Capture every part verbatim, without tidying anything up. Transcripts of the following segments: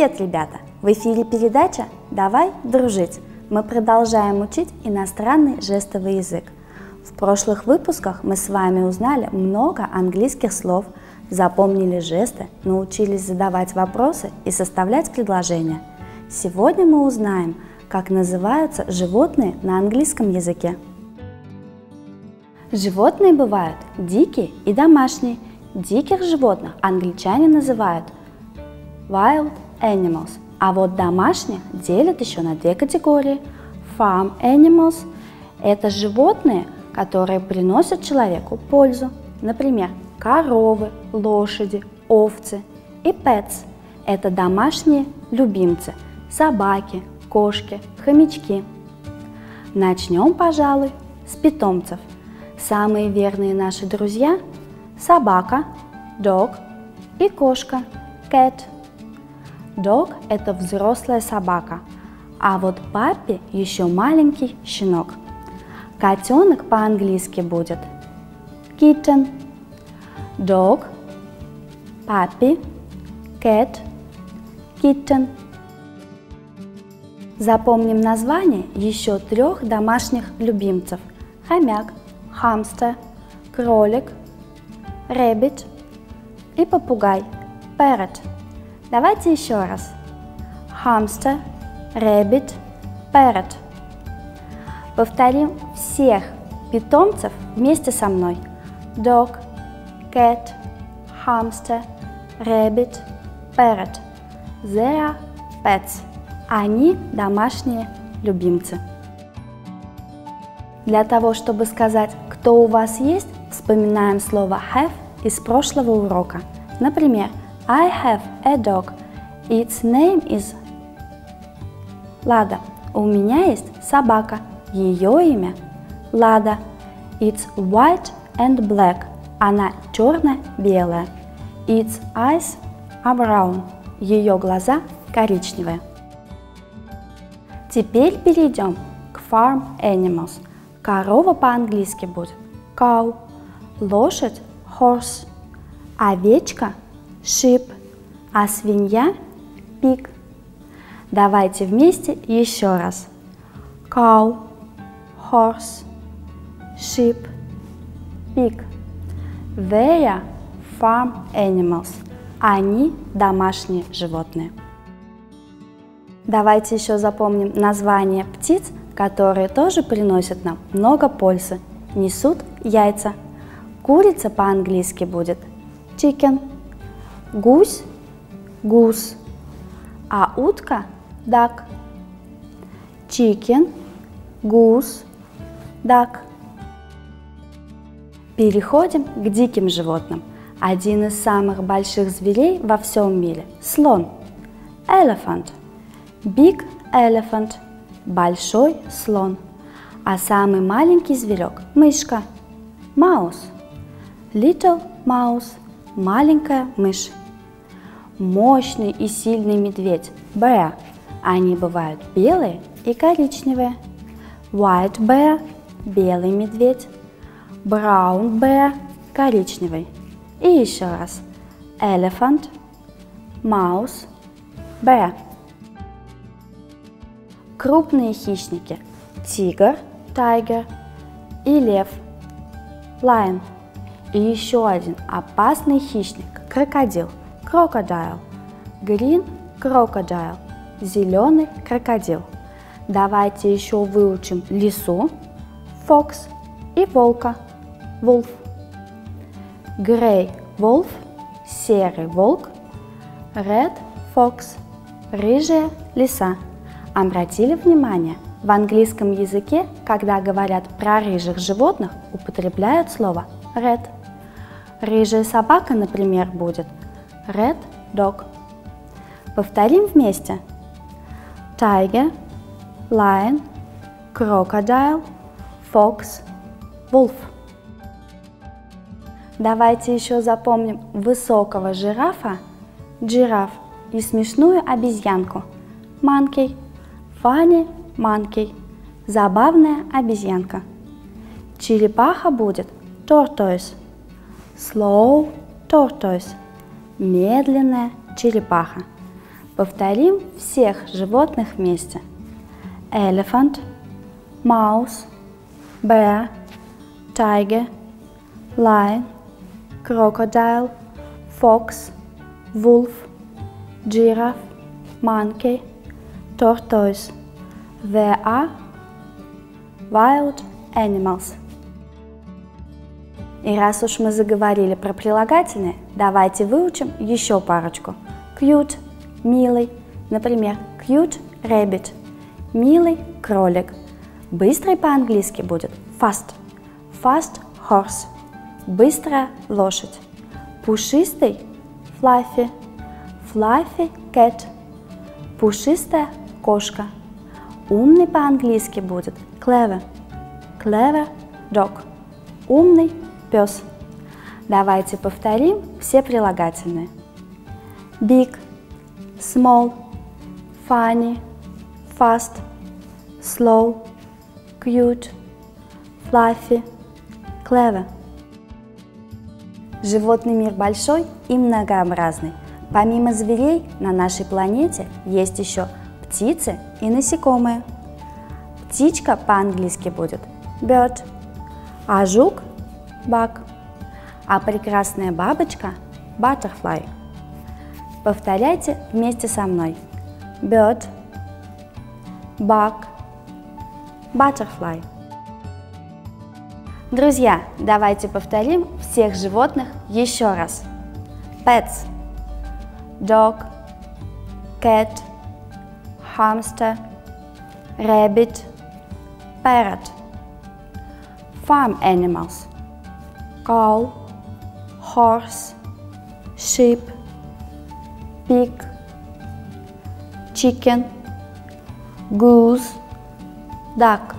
Привет, ребята! В эфире передача «Давай дружить». Мы продолжаем учить иностранный жестовый язык. В прошлых выпусках мы с вами узнали много английских слов, запомнили жесты, научились задавать вопросы и составлять предложения. Сегодня мы узнаем, как называются животные на английском языке. Животные бывают дикие и домашние. Диких животных англичане называют wild animals, а вот домашних делят еще на две категории. Farm animals – это животные, которые приносят человеку пользу, например, коровы, лошади, овцы. И pets – это домашние любимцы – собаки, кошки, хомячки. Начнем, пожалуй, с питомцев. Самые верные наши друзья – собака, dog, и кошка, cat. Dog – это взрослая собака, а вот паппи еще маленький щенок. Котенок по-английски будет kitten. Dog, puppy, cat, kitten. Запомним название еще трех домашних любимцев. Хомяк, хамстер, кролик, rabbit и попугай, parrot. Давайте еще раз. Hamster, rabbit, parrot. Повторим всех питомцев вместе со мной. Dog, cat, hamster, rabbit, parrot. They are pets. Они домашние любимцы. Для того, чтобы сказать, кто у вас есть, вспоминаем слово have из прошлого урока. Например, I have a dog. Its name is Лада. У меня есть собака. Ее имя Лада. It's white and black. Она черно-белая. Its eyes are brown. Ее глаза коричневые. Теперь перейдем к farm animals. Корова по-английски будет cow, лошадь horse, овечка sheep, а свинья pig. Давайте вместе еще раз. Cow, horse, sheep, pig. They are farm animals. Они домашние животные. Давайте еще запомним названия птиц, которые тоже приносят нам много пользы. Несут яйца. Курица по-английски будет chicken. Гусь – goose, а утка – duck. Chicken, goose, duck. Переходим к диким животным. Один из самых больших зверей во всем мире – слон. Elephant. Big elephant. Большой слон. А самый маленький зверек – мышка. Mouse. Little mouse. Маленькая мышь. Мощный и сильный медведь – bear. Они бывают белые и коричневые. White bear – белый медведь. Brown bear – коричневый. И еще раз. Elephant, mouse, bear. Крупные хищники – тигр, tiger, и лев, lion. И еще один опасный хищник – крокодил, crocodile. Green crocodile – зеленый крокодил. Давайте еще выучим лису, fox, и волка, wolf. Grey wolf – серый волк, red fox – рыжая лиса. Обратили внимание, в английском языке, когда говорят про рыжих животных, употребляют слово red. Рыжая собака, например, будет red dog. Повторим вместе. Tiger, lion, crocodile, fox, wolf. Давайте еще запомним высокого жирафа, giraffe, и смешную обезьянку, monkey, funny monkey, забавная обезьянка. Черепаха будет tortoise, slow tortoise, медленная черепаха. Повторим всех животных вместе. Elephant, mouse, bear, tiger, lion, crocodile, fox, wolf, giraffe, monkey, tortoise. There are wild animals. И раз уж мы заговорили про прилагательные, давайте выучим еще парочку. Cute – милый, например, cute rabbit – милый кролик. Быстрый по-английски будет fast, fast horse – быстрая лошадь. Пушистый – fluffy, fluffy cat – пушистая кошка. Умный по-английски будет clever, clever dog – умный пес. Давайте повторим все прилагательные. Big, small, funny, fast, slow, cute, fluffy, clever. Животный мир большой и многообразный. Помимо зверей на нашей планете есть еще птицы и насекомые. Птичка по-английски будет bird, а жук – bug, а прекрасная бабочка – butterfly. Повторяйте вместе со мной. Bird, bug, butterfly. Друзья, давайте повторим всех животных еще раз. Pets – dog, cat, hamster, rabbit, parrot. Farm animals – cow, horse, sheep, pig, chicken, goose, duck.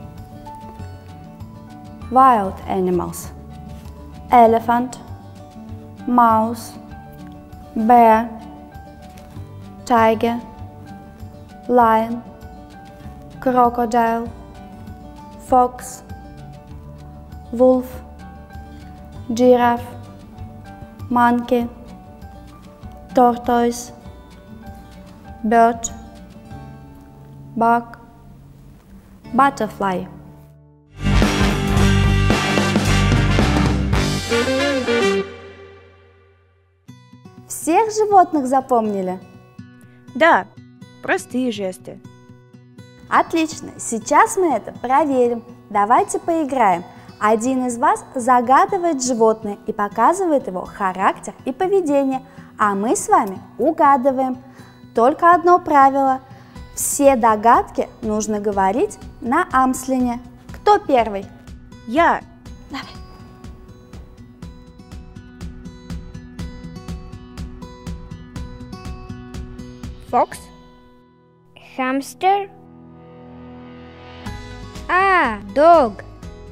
Wild animals – elephant, mouse, bear, tiger, lion, crocodile, fox, wolf, giraffe, monkey, tortoise, bird, bug, butterfly. Всех животных запомнили? Да, простые жесты. Отлично, сейчас мы это проверим. Давайте поиграем. Один из вас загадывает животное и показывает его характер и поведение, а мы с вами угадываем. Только одно правило. Все догадки нужно говорить на амслине. Кто первый? Я. Давай. Fox, hamster, а, dog,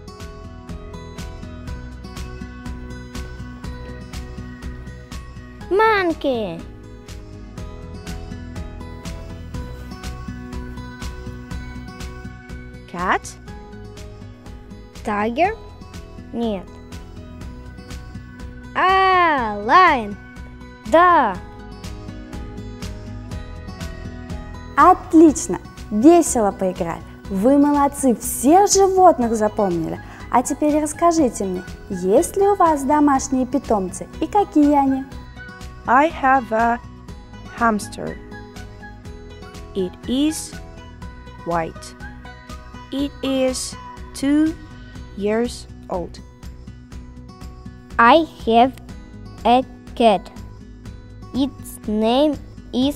monkey, Cat. tiger, нет, а, lion, да. Отлично! Весело поиграли. Вы молодцы, всех животных запомнили. А теперь расскажите мне, есть ли у вас домашние питомцы и какие они? I have a hamster. It is white. It is two years old. I have a cat. Its name is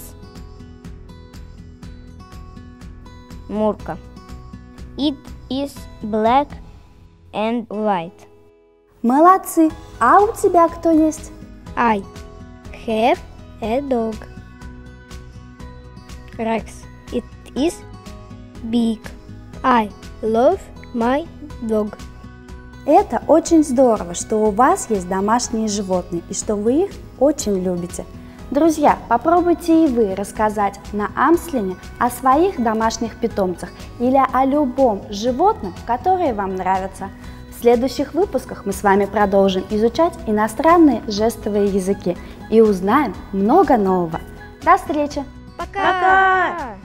Murka. It is black and white. Молодцы! А у тебя кто есть? I have a dog. Rex. It is big. I love my dog. Это очень здорово, что у вас есть домашние животные и что вы их очень любите. Друзья, попробуйте и вы рассказать на амслине о своих домашних питомцах или о любом животном, которое вам нравится. В следующих выпусках мы с вами продолжим изучать иностранные жестовые языки и узнаем много нового. До встречи! Пока! Пока!